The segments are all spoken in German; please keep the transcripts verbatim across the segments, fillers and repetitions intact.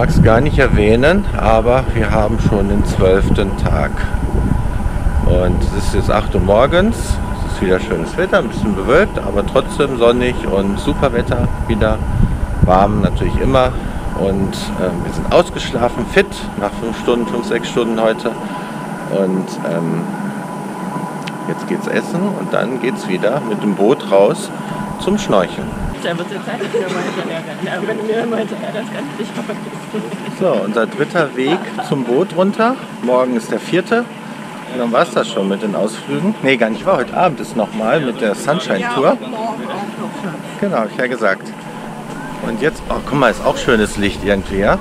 mag es gar nicht erwähnen, aber wir haben schon den zwölften Tag. Und es ist jetzt acht Uhr morgens, es ist wieder schönes Wetter, ein bisschen bewölkt, aber trotzdem sonnig und super Wetter, wieder warm natürlich immer. Und ähm, wir sind ausgeschlafen, fit, nach fünf Stunden, fünf, sechs Stunden heute. Und ähm, jetzt geht's essen und dann geht's wieder mit dem Boot raus zum Schnorcheln. Da wird jetzt Zeit, dass wir mal hinterher rennen. Wenn du mir immer hinterher, das kann ich nicht vergessen. So, unser dritter Weg zum Boot runter. Morgen ist der vierte. Und dann war es das schon mit den Ausflügen. Nee, gar nicht wahr. Heute Abend ist nochmal mit der Sunshine Tour. Genau, hab ich ja gesagt. Und jetzt, oh guck mal, ist auch schönes Licht irgendwie, ja?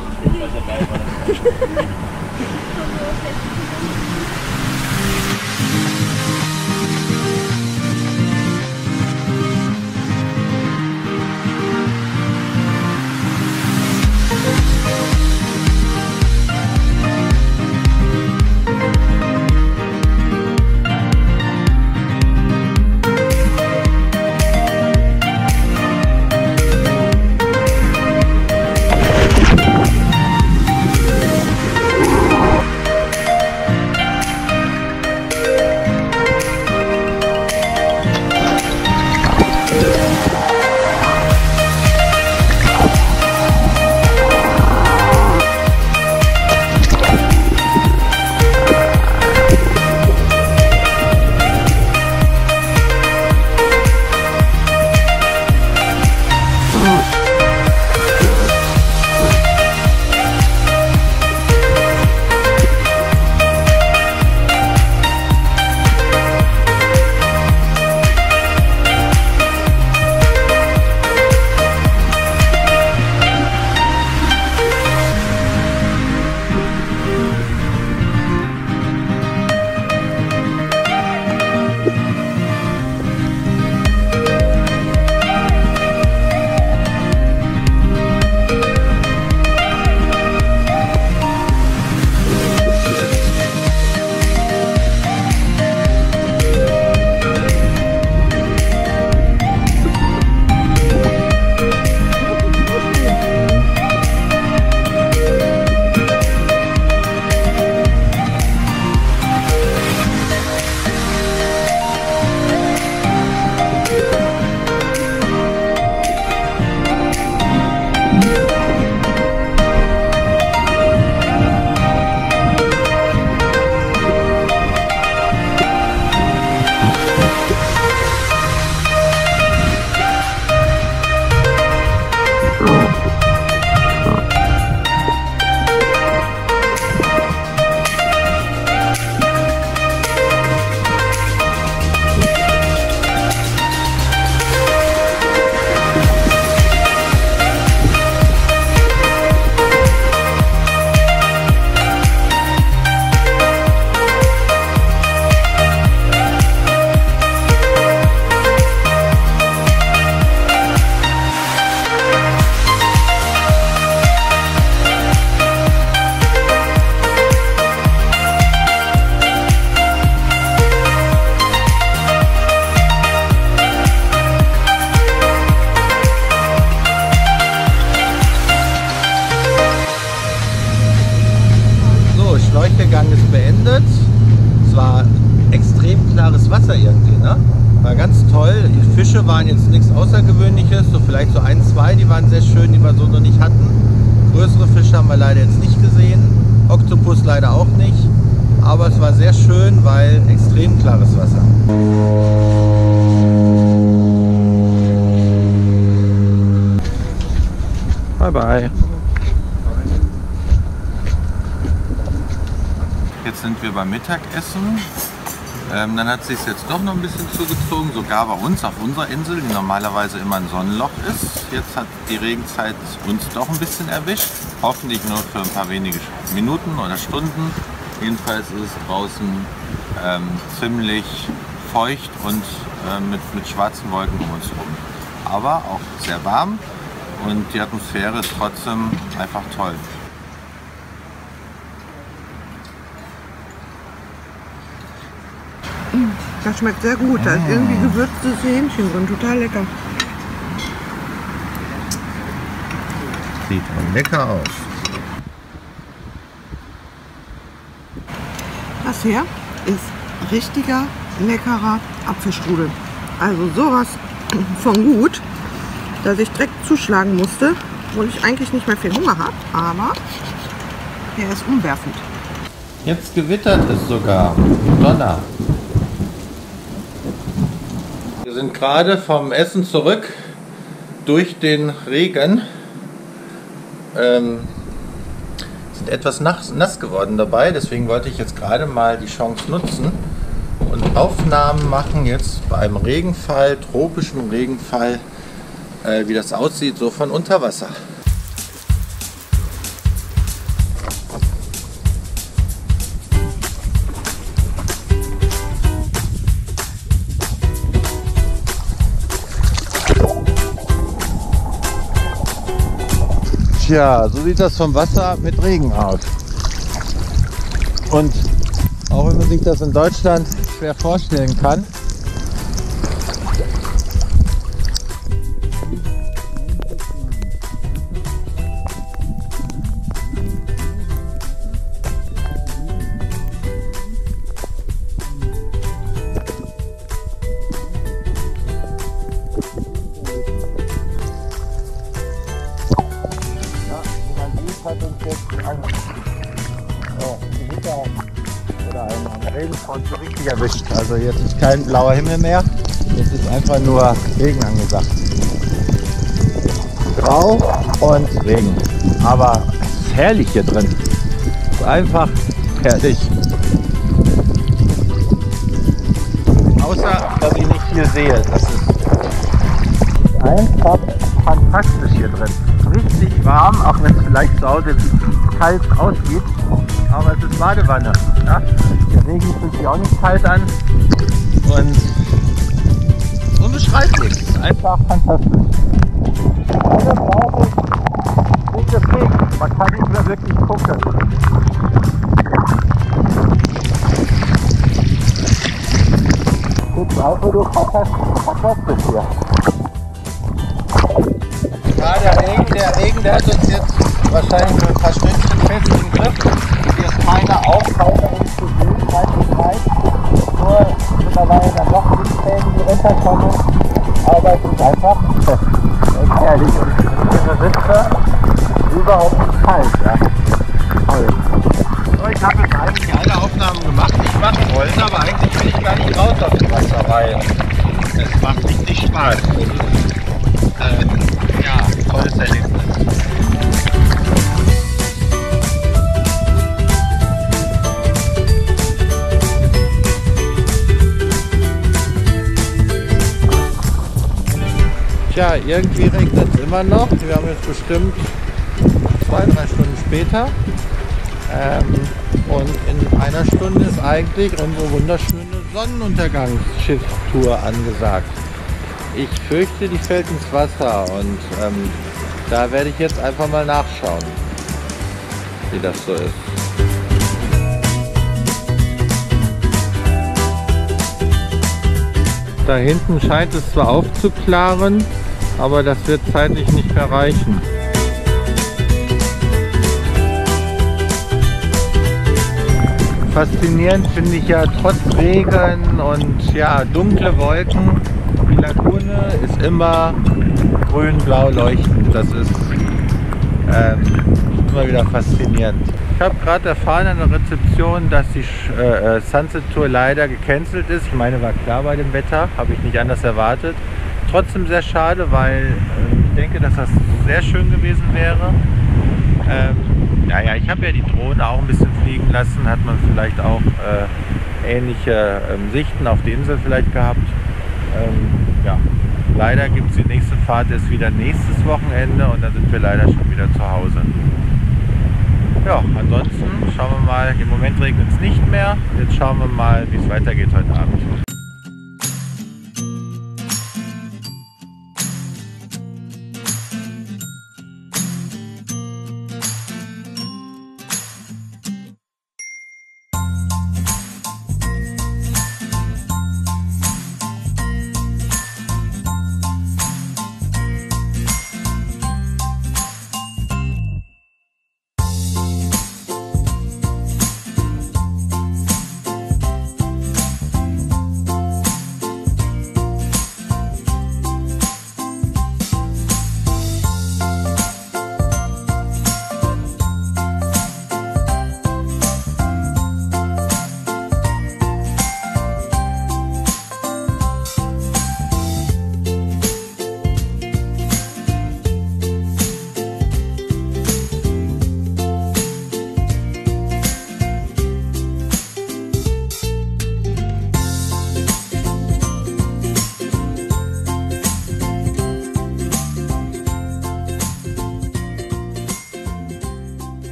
Schnorchelgang ist beendet. Es war extrem klares Wasser irgendwie, ne? War ganz toll. Die Fische waren jetzt nichts Außergewöhnliches, so vielleicht so ein, zwei, die waren sehr schön, die wir so noch nicht hatten. Größere Fische haben wir leider jetzt nicht gesehen. Oktopus leider auch nicht. Aber es war sehr schön, weil extrem klares Wasser. Bye bye. Jetzt sind wir beim Mittagessen. Ähm, dann hat es sich jetzt doch noch ein bisschen zugezogen, sogar bei uns auf unserer Insel, die normalerweise immer ein Sonnenloch ist. Jetzt hat die Regenzeit uns doch ein bisschen erwischt. Hoffentlich nur für ein paar wenige Minuten oder Stunden. Jedenfalls ist es draußen ähm, ziemlich feucht und äh, mit, mit schwarzen Wolken um uns herum. Aber auch sehr warm und die Atmosphäre ist trotzdem einfach toll. Das schmeckt sehr gut. Da ist irgendwie gewürztes Hähnchen drin. Total lecker. Sieht lecker aus. das her ist richtiger, leckerer Apfelstrudel. Also sowas von gut, dass ich direkt zuschlagen musste, obwohl ich eigentlich nicht mehr viel Hunger habe, aber der ist umwerfend. Jetzt gewittert es sogar. Donner. Wir sind gerade vom Essen zurück durch den Regen. Ähm, sind etwas nass, nass geworden dabei, deswegen wollte ich jetzt gerade mal die Chance nutzen und Aufnahmen machen jetzt bei einem Regenfall, tropischem Regenfall, äh, wie das aussieht, so von unter Wasser. Tja, so sieht das vom Wasser mit Regen aus. Und auch wenn man sich das in Deutschland schwer vorstellen kann, hat uns jetzt ein, oh, Gewitter oder ein, ein Regenfront so richtig erwischt. Also jetzt ist kein blauer Himmel mehr, jetzt ist einfach nur Regen angesagt. Grau und Regen. Aber es ist herrlich hier drin. Es ist einfach herrlich. Außer, dass ich nicht viel sehe. Das ist einfach fantastisch hier drin. Richtig warm, auch wenn es vielleicht zu Hause kalt aussieht. Aber es ist Badewanne. Ja? Der Regen fühlt sich auch nicht kalt an. Und unbeschreiblich. Einfach fantastisch. Alle brauchen gutes Regen. Man kann nicht mehr wirklich gucken. Es ist einfach nur fantastisch hier. Ja, der Regen, der Regen, der hat uns jetzt wahrscheinlich für ein paar Stündchen fest im Griff. Hier ist keine Aufhaltung zu sehen, keine Zeit. Nur mittlerweile dann doch Windfäden, die runterkommen. Aber es ist einfach echt herrlich. Und wenn ich sitze, überhaupt nicht kalt. Ja. Toll. So, ich habe jetzt eigentlich alle Aufnahmen gemacht, die ich machen wollte, aber eigentlich will ich gar nicht raus aus dem Wasser, weil es macht richtig Spaß. Ähm, ja, tolles Erlebnis. Tja, irgendwie regnet es immer noch. Wir haben jetzt bestimmt zwei, drei Stunden später. Ähm, und in einer Stunde ist eigentlich unsere wunderschöne Sonnenuntergangsschiffstour angesagt. Ich fürchte, die fällt ins Wasser und ähm, da werde ich jetzt einfach mal nachschauen, wie das so ist. Da hinten scheint es zwar aufzuklaren, aber das wird zeitlich nicht mehr reichen. Faszinierend finde ich ja trotz Regen und ja, dunkle Wolken, die Lagune ist immer grün-blau leuchtend. Das ist ähm, immer wieder faszinierend. Ich habe gerade erfahren an der Rezeption, dass die äh, Sunset Tour leider gecancelt ist. Ich meine, war klar bei dem Wetter, habe ich nicht anders erwartet. Trotzdem sehr schade, weil äh, ich denke, dass das sehr schön gewesen wäre. Ähm, naja, ich habe ja die Drohne auch ein bisschen fliegen lassen, hat man vielleicht auch äh, ähnliche ähm, Sichten auf die Insel vielleicht gehabt. Ähm, ja, leider gibt es die nächste Fahrt erst wieder nächstes Wochenende und dann sind wir leider schon wieder zu Hause. Ja, ansonsten schauen wir mal, im Moment regnet es nicht mehr. Jetzt schauen wir mal, wie es weitergeht heute Abend.